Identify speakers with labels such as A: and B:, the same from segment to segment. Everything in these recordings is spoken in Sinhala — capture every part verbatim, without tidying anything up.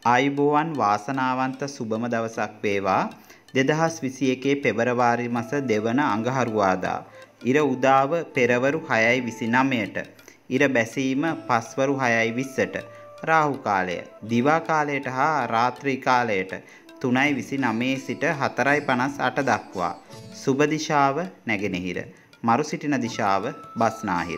A: ආයුබෝවන් වාසනාවන්ත සුබම දවසක් වේවා. දෙදහස් විසි එකේ පෙබරවාරි මාස දෙවන අඟහරුවාදා. ඉර උදාව පෙරවරු හයයි විසිනවයට. ඉර බැසීම පස්වරු හයයි විස්සට. රාහු කාලය දිවා කාලයට හා රාත්‍රී කාලයට තුනයි විසිනවයේ සිට හතරයි පනස් අට දක්වා. සුබ දිශාව නැගෙනහිර. මරු සිටින දිශාව බස්නාහිර.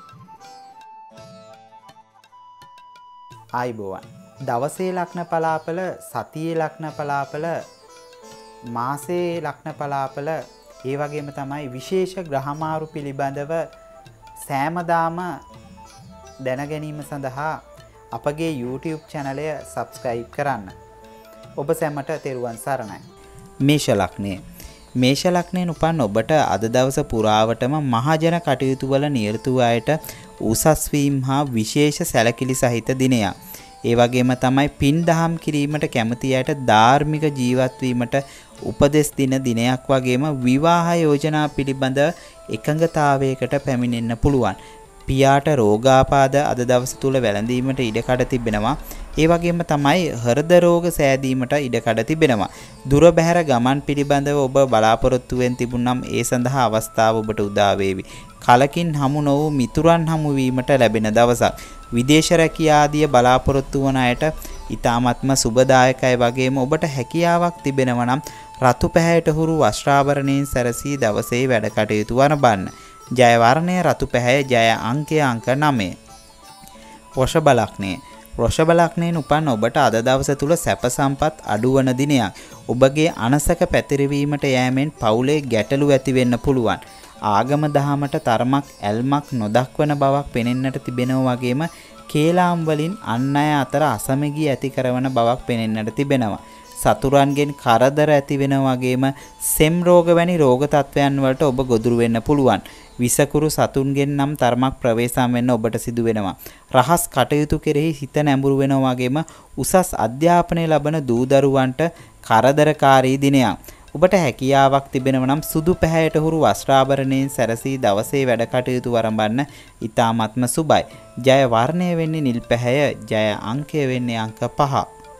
A: ආයුබෝවන්. දවසේ ලග්න පලාපල, සතියේ ලග්න පලාපල, මාසයේ ලග්න පලාපල, ඒ වගේම තමයි විශේෂ ග්‍රහමාරු පිළිබඳව සෑමදාම දැන ගැනීම සඳහා අපගේ YouTube channel එක subscribe කරන්න. ඔබ සැමට තෙරුවන් සරණයි. මේෂ ලග්නය. මේෂ ලග්නයෙන් උපන් ඔබට අද දවස පුරාවටම මහජන කටයුතු වල නිරත වූ අයට උසස් වීම හා විශේෂ සැලකිලි සහිත දිනයක්. ඒ වගේම තමයි පින් දහම් කිරීමට කැමති අයට ධාර්මික ජීවත් වීමට උපදෙස් දින දිනයක් වගේම විවාහ යෝජනා පිළිබඳ එකඟතාවයකට පැමිණෙන්න පුළුවන්. පියාට රෝගාපාද අද දවස තුල වැළඳීමට ඉඩකඩ තිබෙනවා. ඒ වගේම තමයි හෘද රෝග සෑදීමට ඉඩකඩ තිබෙනවා. දුර බැහැර ගමන් පිළිබඳව ඔබ බලාපොරොත්තු වෙන් තිබුණනම් ඒ සඳහා අවස්ථාව ඔබට උදා වේවි. කලකින් හමු නො වූ මිතුරන් හමු වීමට ලැබෙන දවසක්. විදේශ රැකියා ආදිය බලාපොරොත්තු වන අයට ඊ타ත්ම සුබදායකයි. වගේම ඔබට හැකියාවක් තිබෙනවා නම් රතු පැහැයට හුරු වස්ත්‍රාභරණයෙන් සැරසී දවසේ වැඩ කටයුතු වරඹන්න. ජය වර්ණය රතු පැහැය, ජය අංකය අංක නවය. වෘෂභ ලග්නය. වෘෂභ ලග්නයෙන් උපන් ඔබට අද දවස තුල සැප සම්පත් අඩුවන දිනයක්. ඔබගේ අනසක පැතිරවීමට යෑමෙන් පවුලේ ගැටලු ඇති වෙන්න පුළුවන්. ආගම දහමට තරමක් ඇල්මක් නොදක්වන බවක් පෙනෙන්නට තිබෙනවා. වගේම කේලාම් වලින් අන් අය අතර අසමගිය ඇති කරන බවක් පෙනෙන්නට තිබෙනවා. සතුරන්ගෙන් කරදර ඇති වෙනවා. වගේම සෙම් රෝග වැනි රෝග තත්වයන් වලට ඔබ ගොදුරු වෙන්න පුළුවන්. විසකුරු සතුන්ගෙන් නම් තරමක් ප්‍රවේශම් වෙන්න ඔබට සිදු වෙනවා. රහස් කටයුතු කෙරෙහි හිත නැඹුරු වෙනවා. වගේම උසස් අධ්‍යාපනය ලබන දූ දරුවන්ට කරදරකාරී දිනයක්. ඔබට හැකියාවක් තිබෙනවා නම් සුදු පැහැයට හුරු වස්ත්‍රාභරණයෙන් සැරසී දවසේ වැඩ කටයුතු වරඹන්න ඊ타ත්ම සුබයි. ජය වර්ණය වෙන්නේ නිල් පැහැය, ජය අංකය වෙන්නේ අංක පහ.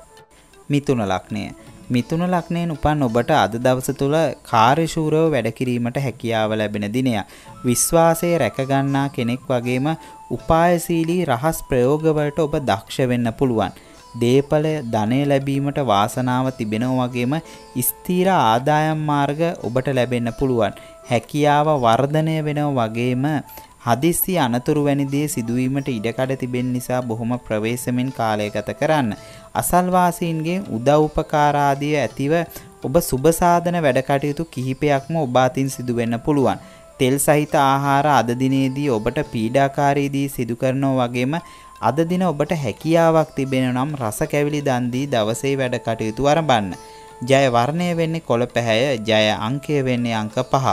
A: මිථුන ලග්නය. මිථුන ලග්නයෙන් උපන් ඔබට අද දවස තුල කාර්යශූරව වැඩ කිරීමට හැකියාව ලැබෙන දිනයක්. විශ්වාසය රැක ගන්නා කෙනෙක් වගේම උපායශීලී රහස් ප්‍රයෝග වලට ඔබ දක්ෂ වෙන්න පුළුවන්. දේපල ධනය ලැබීමට වාසනාව තිබෙනවා. වගේම ස්ථීර ආදායම් මාර්ග ඔබට ලැබෙන්න පුළුවන්. හැකියාව වර්ධනය වෙනවා. වගේම හදිස්සි අනතුරු වැනි දේ සිදුවීමට ඉඩකඩ තිබෙන නිසා බොහොම ප්‍රවේශමෙන් කාලය ගත කරන්න. අසල්වාසීන්ගේ උදව් උපකාර ආදිය ඇතිව ඔබ සුබ සාධන වැඩ කටයුතු කිහිපයක්ම ඔබ අතින් සිදු වෙන්න පුළුවන්. තෙල් සහිත ආහාර අද දිනේදී ඔබට පීඩාකාරී දී සිදු කරනවා. වගේම අද දින ඔබට හැකියාවක් තිබෙනවා නම් රස කැවිලි දන් දී දවසේ වැඩ කටයුතු ආරම්භන්න. ජය වර්ණය වෙන්නේ කොළ පැහැය, ජය අංකය වෙන්නේ අංක පහ.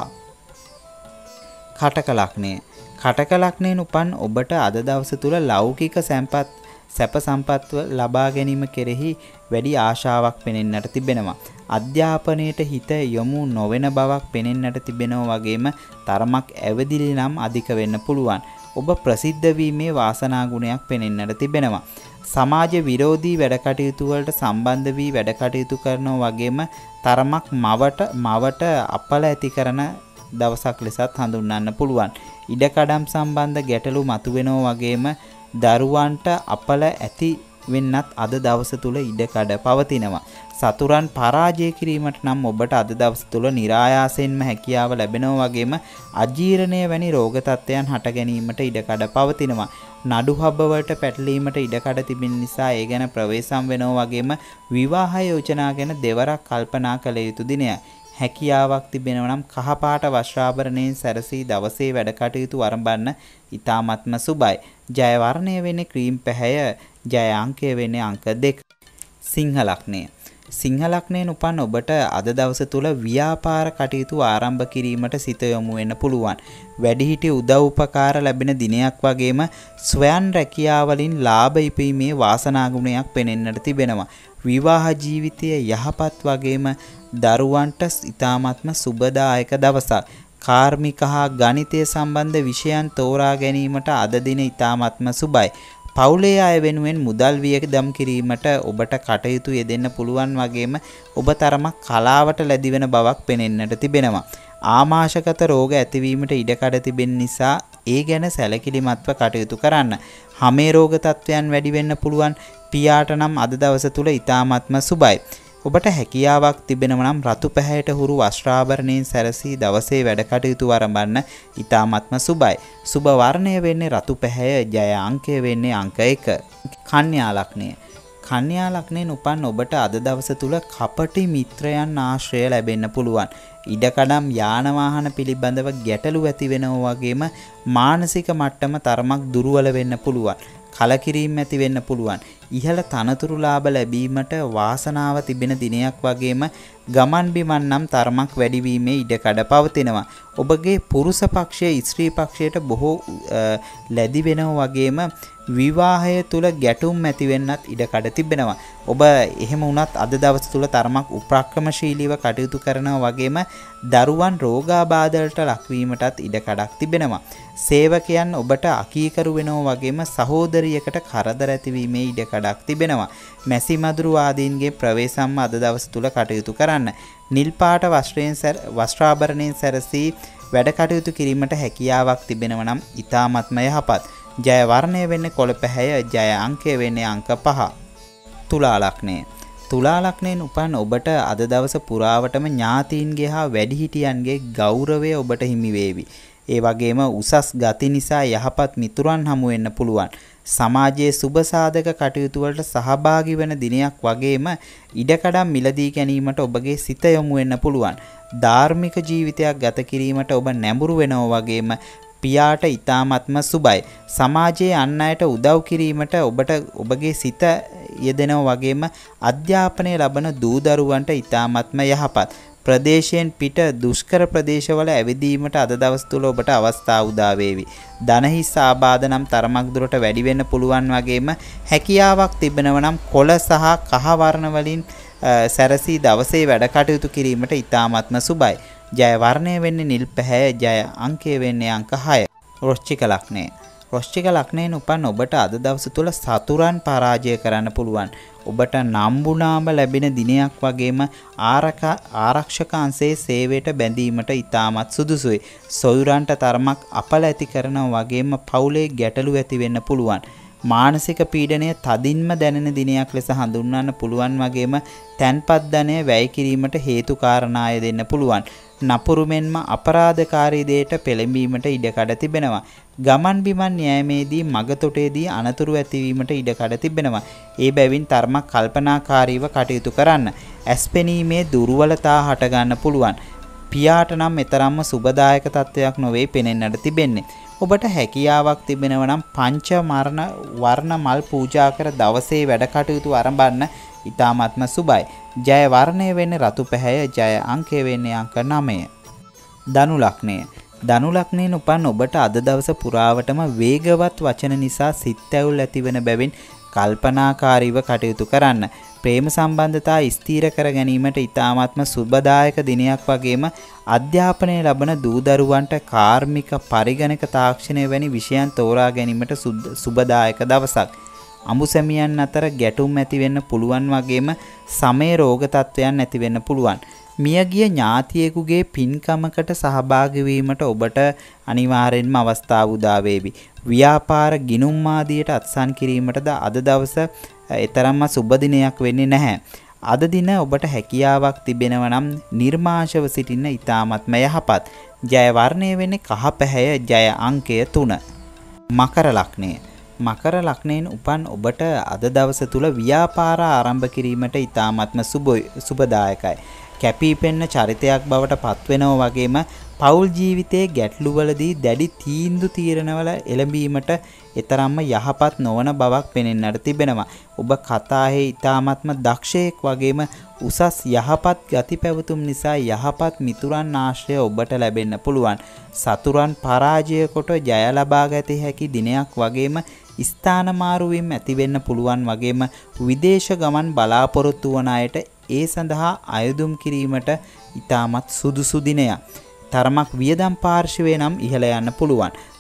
A: කටක ලග්නය. කටක ලග්නයෙන් උපන් ඔබට අද දවස තුල ලෞකික සම්පත් සැප සම්පත් ලබා ගැනීම කෙරෙහි වැඩි ආශාවක් පෙනෙන්නට තිබෙනවා. අධ්‍යාපනයේට හිත යොමු නොවන බවක් පෙනෙන්නට තිබෙනවා. වගේම තරමක් ඇවදිලි නම් අධික වෙන්න පුළුවන්. ඔබ ප්‍රසිද්ධ වීමේ වාසනා ගුණයක් පෙනෙන්නට තිබෙනවා. සමාජ විරෝධී වැඩ කටයුතු වලට සම්බන්ධ වී වැඩ කටයුතු කරනවා. වගේම තරමක් මවට මවට අපල ඇති කරන දවසක් ලෙසත් හඳුන්වන්න පුළුවන්. ඉඩකඩම් සම්බන්ධ ගැටලු මතුවෙනවා. වගේම දරුවන්ට අපල ඇති වෙන්නත් අද දවස තුල ඉඩකඩ පවතිනවා. සතුරන් පරාජය කිරීමට නම් ඔබට අද දවස තුල નિરાයාසයෙන්ම හැකියාව ලැබෙනවා. වගේම අජීර්ණය වැනි රෝග තත්ත්වයන් හට ගැනීමට ඉඩකඩ පවතිනවා. නඩු හබ්බ වලට පැටලීමට ඉඩකඩ තිබෙන නිසා ඒ ගැන ප්‍රවේශම් වෙනවා. වගේම විවාහ යෝජනා ගැන දෙවරක් කල්පනා කළ යුතු දිනයක්. හැකියාවක් තිබෙනවා නම් කහපාට වස්ත්‍රාභරණයෙන් සැරසී දවසේ වැඩ කටයුතු ආරම්භන්න ඊ타ත්ම සුබයි. ජය වර්ණය වෙන්නේ ක්‍රීම් පැහැය, ජය අංකය වෙන්නේ අංක දෙක. සිංහ ලග්නය. සිංහ ලග්නයෙන් උපන් ඔබට අද දවස තුල ව්‍යාපාර කටයුතු ආරම්භ කිරීමට සිත යොමු වෙන්න පුළුවන්. වැඩිහිටි උදව් උපකාර ලැබෙන දිනයක්. වගේම ස්වයන් රැකියාවලින් ලාභ ඉපීමේ වාසනා ගුණයක් පෙනෙන්නට තිබෙනවා. විවාහ ජීවිතය යහපත්. වගේම දරුවන්ට ඊ타ත්ම සුබදායක දවසක්. කාර්මික හා ගණිතය සම්බන්ධ විෂයන් තෝරා ගැනීමට අද දින ඊ타ත්ම සුබයි. පවුලේ අය වෙනුවෙන් මුදල් වියදම් කිරීමට ඔබට කටයුතු යෙදෙන්න පුළුවන් වගේම ඔබ තරමක් කලාවට ලැබි වෙන බවක් පෙනෙන්නට තිබෙනවා. ආමාශගත රෝග ඇතිවීමට ඉඩකඩ තිබෙන නිසා ඒ ගැන සැලකිලිමත්ව කටයුතු කරන්න. හමේ රෝග තත්ත්වයන් වැඩි වෙන්න පුළුවන්. පියාට නම් අද දවස තුල ඊ타ත්ම සුබයි. ඔබට හැකියාවක් තිබෙනවා නම් රතු පැහැයට හුරු වස්ත්‍රාභරණයෙන් සැරසී දවසේ වැඩ කටයුතු ආරම්භන්න ඊ타ත්ම සුබයි. සුබ වර්ණය වෙන්නේ රතු පැහැය, ජය අංකය වෙන්නේ අංක එක. කන්‍යා ලග්නය. කන්‍යා ලග්නයෙන් උපන් ඔබට අද දවස තුල කපටි මිත්‍රයන් ආශ්‍රය ලැබෙන්න පුළුවන්. ඉඩකඩම් යාන වාහන පිළිබඳව ගැටලු ඇති වෙනවා වගේම මානසික මට්ටම තරමක් දුර්වල වෙන්න පුළුවන්. කලකිරීම ඇති වෙන්න පුළුවන්. ඉහළ තනතුරු ලාභ ලැබීමට වාසනාව තිබෙන දිනයක් වගේම ගමන් බිමන් නම් තරමක් වැඩි වීමේ ඉඩකඩ පවතිනවා. ඔබගේ පුරුෂ පක්ෂයේ ස්ත්‍රී පක්ෂයට බොහෝ ලැබි වෙනවා වගේම විවාහය තුල ගැටුම් ඇති වෙන්නත් ඉඩකඩ තිබෙනවා. ඔබ එහෙම වුණත් අද දවස් තුල තරමක් උපක්‍රමශීලීව කටයුතු කරනවා වගේම දරුවන් රෝගාබාධ වලට ලක්වීමටත් ඉඩකඩක් තිබෙනවා. සේවකයන් ඔබට අකීකරු වෙනවා වගේම සහෝදරියකට කරදර ඇතිවීමේ ඉඩකඩක් තිබෙනවා. මැසි මදුරු ආදීන්ගේ ප්‍රවේශම්ම අද දවස් තුල කටයුතු කරන්න. නිල් පාට වස්ත්‍රයෙන් වස්ත්‍රාභරණයෙන් සැරසී වැඩ කටයුතු කිරීමට හැකියාවක් තිබෙනවා නම් ඊ타ත්ම යහපත්. ජය වර්ණය වෙන්නේ කොළ පැහැය, ජය අංකය වෙන්නේ අංක පහ. තුලා ලග්නය. තුලා ලග්නයෙන් උපන් ඔබට අද දවස පුරාවටම ඥාතීන්ගේ හා වැඩිහිටියන්ගේ ගෞරවය ඔබට හිමි වේවි. ඒ වගේම උසස් ගති නිසා යහපත් මිතුරන් හමු වෙන්න පුළුවන්. සමාජයේ සුබ සාධක කටයුතු වලට සහභාගී වෙන දිනයක් වගේම ඉඩකඩම් මිලදී ගැනීමට ඔබගේ සිත යොමු වෙන්න පුළුවන්. ධාර්මික ජීවිතයක් ගත කිරීමට ඔබ නැඹුරු වෙනවා වගේම පියාට ඊ타ත්ම සුබයි. සමාජයේ අන් අයට උදව් කිරීමට ඔබට ඔබගේ සිත යෙදෙනවා වගේම අධ්‍යාපනය ලබන දූ දරුවන්ට ඊ타ත්ම යහපත්. ප්‍රදේශයෙන් පිට දුෂ්කර ප්‍රදේශවල ඇවිදීමට අද දවස් තුල ඔබට අවස්ථාව උදා වේවි. ධනහිස් ආබාධ නම් තරමක් දුරට වැඩි වෙන්න පුළුවන් වගේම හැකියාවක් තිබෙනවා නම් කොළ සහ කහ වර්ණ වලින් සැරසී දවසේ වැඩ කටයුතු කිරීමට ඊ타ත්ම සුබයි. ජය වර්ණය වෙන්නේ නිල් පැහැය, ජය අංකය වෙන්නේ අංක හය. වෘශ්චික ලග්නය. වෘශ්චික ලග්නයෙන් උපන් ඔබට අද දවස තුල සතුරන් පරාජය කරන්න පුළුවන්. ඔබට නම්බුනාම ලැබෙන දිනයක් වගේම ආරක ආරක්ෂක අංශයේ සේවයට බැඳීමට ඉතාමත් සුදුසුයි. සොයුරන්ට තරමක් අපල ඇති කරනවා වගේම පවුලේ ගැටලු ඇති වෙන්න පුළුවන්. මානසික පීඩනය තදින්ම දැනෙන දිනයක් ලෙස හඳුන්වන්න පුළුවන් වගේම තැන්පත් ධනය වැය කිරීමට හේතු කාරණාය දෙන්න පුළුවන්. නපුරු මෙන්ම අපරාධකාරී දෙයට පෙළඹීමට ඉඩකඩ තිබෙනවා. ගමන් බිමන් න්‍යායමේදී මගතොටේදී අනතුරු ඇතිවීමට ඉඩකඩ තිබෙනවා. ඒ බැවින් තරමක් කල්පනාකාරීව කටයුතු කරන්න. ඇස්පෙනීමේ දුර්වලතා හට ගන්න පුළුවන්. පියාට නම් මෙතරම්ම සුබදායක තත්ත්වයක් නොවේ පෙනෙන්නට තිබෙන්නේ. ඔබට හැකියාවක් තිබෙනවා නම් පංච මරණ වර්ණ මල් පූජා කර දවසේ වැඩ කටයුතු ආරම්භන්න ඊ타ත්ම සුබයි. ජය වර්ණය වෙන්නේ රතු පැහැය, ජය අංකය වෙන්නේ අංක නවය. ධනු ලග්නය. ධනු ලග්නයෙන් උපන් ඔබට අද දවස පුරාවටම වේගවත් වචන නිසා සිත් ඇවුල් ඇතිවන බැවින් කල්පනාකාරීව කටයුතු කරන්න. ප්‍රේම සම්බන්ධතා ස්ථීර කර ගැනීමට ඊ타ත්ම සුබදායක දිනයක් වගේම අධ්‍යාපනය ලබන දූ දරුවන්ට කාර්මික පරිගණක තාක්ෂණය වැනි විෂයන් තෝරා ගැනීමට සුබදායක දවසක්. අමුසැමියන් අතර ගැටුම් ඇති වෙන්න පුළුවන් වගේම සමේ රෝග තත්ත්වයන් ඇති වෙන්න පුළුවන්. මියගිය ඥාතියෙකුගේ පින්කමකට සහභාගී වීමට ඔබට අනිවාර්යෙන්ම අවස්ථාව උදා වේවි. ව්‍යාපාර ගිණුම් ආදියට අත්සන් කිරීමටද අද දවස එතරම්ම සුබ දිනයක් වෙන්නේ නැහැ. අද දින ඔබට හැකියාවක් තිබෙනවා නම් නිර්මාශව සිටින්න ඊ타ත්ම යහපත්. ජය වර්ණය වෙන්නේ කහ පැහැය, ජය අංකය තුන. මකර ලග්නය. මකර ලග්නයෙන් උපන් ඔබට අද දවස තුල ව්‍යාපාර ආරම්භ කිරීමට ඊ타ත්ම සුබදායකයි. කැපී පෙනෙන චරිතයක් බවට පත්වෙනවා වගේම පෞල් ජීවිතයේ ගැටලුවලදී දැඩි තීන්දුව තීරණවල එළඹීමට එතරම්ම යහපත් නොවන බවක් පෙනෙන්නට තිබෙනවා. ඔබ කතාවේ ඊ타ත්ම දක්ෂයෙක් වගේම උසස් යහපත් ගති පැවතුම් නිසා යහපත් මිතුරන් ආශ්‍රය ඔබට ලැබෙන්න පුළුවන්. සතුරන් පරාජය කොට ජය ලබා ගත හැකි දිනයක් වගේම ස්ථාන මාරුවීම් ඇති වෙන්න පුළුවන් වගේම විදේශ ගමන් බලාපොරොත්තු වන අයට ඒ සඳහා අයදුම් කිරීමට ඉතාමත් සුදුසු දිනයක්. තරමක් වියදම් පාර්ශවය නම් ඉහළ යන්න පුළුවන්.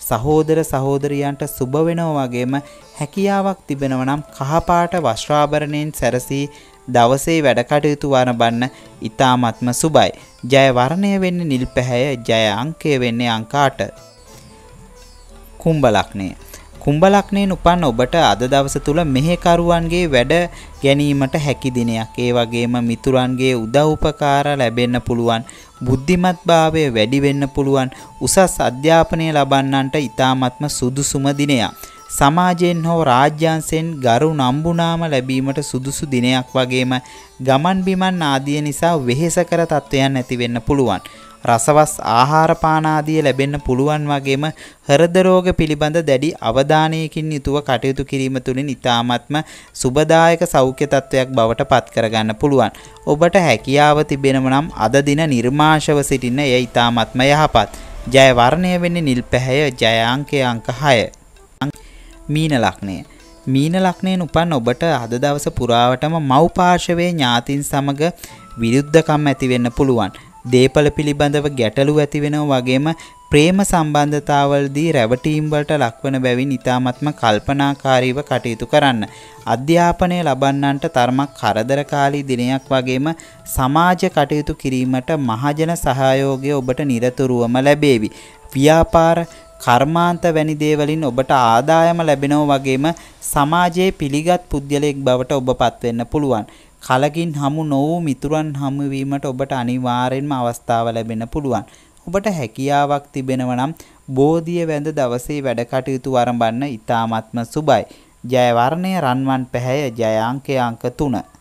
A: සහෝදර සහෝදරියන්ට සුබ වෙනවා වගේම හැකියාවක් තිබෙනවා නම් කහපාට වස්ත්‍රාභරණයෙන් සැරසී දවසේ වැඩ කටයුතු වරඹන්න ඊ타ත්ම සුබයි. ජය වර්ණය වෙන්නේ නිල් පැහැය. ජය අංකය වෙන්නේ අංක අට. කුම්භ ලග්නය. කුම්භ ලග්නයෙන් උපන් ඔබට අද දවස තුල මෙහෙකරුවන්ගේ වැඩ ගැනීමට හැකි දිනයක්. ඒ වගේම මිතුරන්ගේ උදව් උපකාර ලැබෙන්න පුළුවන්. බුද්ධිමත් භාවය වැඩි වෙන්න පුළුවන්. උසස් අධ්‍යාපනය ලබන්නන්ට ඊ타ත්ම සුදුසුම දිනයක්. සමාජයෙන් හෝ රාජ්‍යාංශයෙන් ගරු නම්බුනාම ලැබීමට සුදුසු දිනයක් වගේම ගමන් බිමන් ආදිය නිසා වෙහෙසකර තත්වයන් ඇති වෙන්න පුළුවන්. රසවස් ආහාර පාන ආදිය ලැබෙන්න පුළුවන් වගේම හෘද රෝග පිළිබඳ දැඩි අවධානයකින් යුතුව කටයුතු කිරීම තුළින් ඊ타ත්ම සුබදායක සෞඛ්‍ය තත්වයක් බවට පත් කරගන්න පුළුවන්. ඔබට හැකියාව තිබෙනම නම් අද දින නිර්මාශව සිටින්න එය ඊ타ත්ම යහපත්. ජය වර්ණය වෙන්නේ නිල් පැහැය. ජය අංකය අංක හය. මීන ලග්නය. මීන ලග්නයෙන් උපන් ඔබට අද දවස පුරාවටම මව් පාර්ශවයේ ඥාතින් සමග විරුද්ධකම් ඇති වෙන්න පුළුවන්. දේපල පිළිබඳව ගැටලු ඇති වෙනවා වගේම ප්‍රේම සම්බන්ධතාවලදී රැවටීම් වලට ලක්වන බැවින් ඊ타ත්ම කල්පනාකාරීව කටයුතු කරන්න. අධ්‍යාපනය ලබන්නන්ට තරමක් කරදරකාරී දිනයක් වගේම සමාජ කටයුතු කිරීමට මහජන සහයෝගය ඔබට නිරතුරුවම ලැබේවි. ව්‍යාපාර කර්මාන්ත වැනි දේවලින් ඔබට ආදායම ලැබෙනවා වගේම සමාජයේ පිළිගත් පුද්ගලයෙක් බවට ඔබ පත් වෙන්න පුළුවන්. කලකින් හමු නොවූ මිතුරන් හමු වීමට ඔබට අනිවාර්යෙන්ම අවස්ථාව ලැබෙන්න පුළුවන්. ඔබට හැකියාවක් තිබෙනවා නම් බෝධිය වැඳ දවසේ වැඩ කටයුතු ආරම්භන්න ඊ타ත්ම සුබයි. ජය වර්ණය රන්වන් පැහැය. ජය අංකය අංක තුන.